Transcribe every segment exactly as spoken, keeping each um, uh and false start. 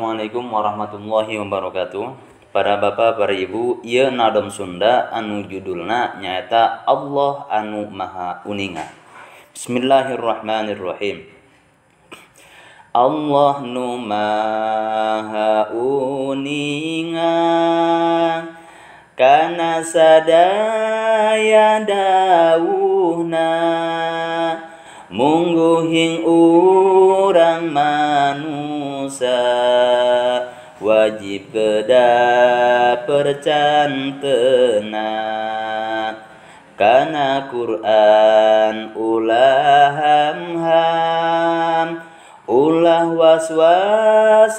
Assalamualaikum warahmatullahi wabarakatuh. Para bapak, para ibu, ieu nadom Sunda anu judulna nyaeta Allah anu Maha Uninga. Bismillahirrahmanirrahim. Allah nu Maha Uninga kana sadaya dawuhna mungguhing urang manusia wajib kedah percantena kana Quran ulah ham-ham ulah was-was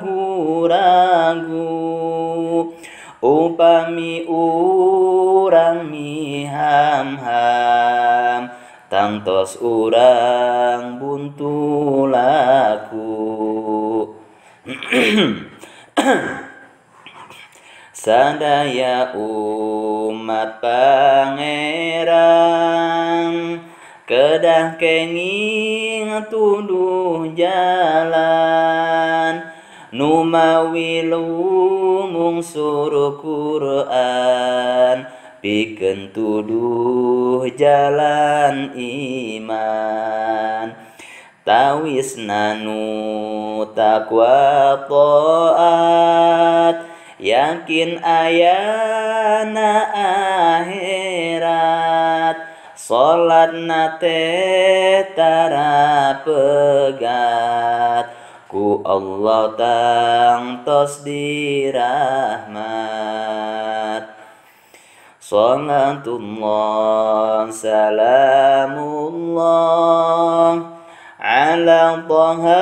ragu-ragu upami urang miham-ham tangtos urang buntu laku. Sadaya umat pangeran kedah kenging tuduh jalan nu mawi lumung suruh Quran pikeun tuduh jalan iman tawis nanu takwa taat yakin ayana akhirat salat nate tara pegat ku Allah tangtos dirahmat. Salatullah salamullah ala taha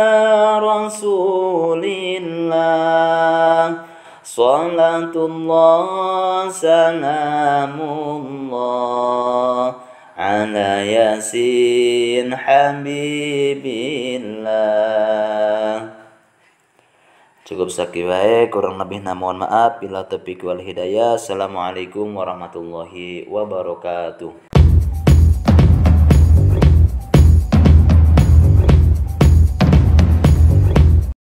rasulillah. Salatullah salamullah ala yasin habibillah. Cukup sakit wae, kurang lebihna mohon maaf. Bila taufiq wal hidayah. Assalamualaikum warahmatullahi wabarakatuh.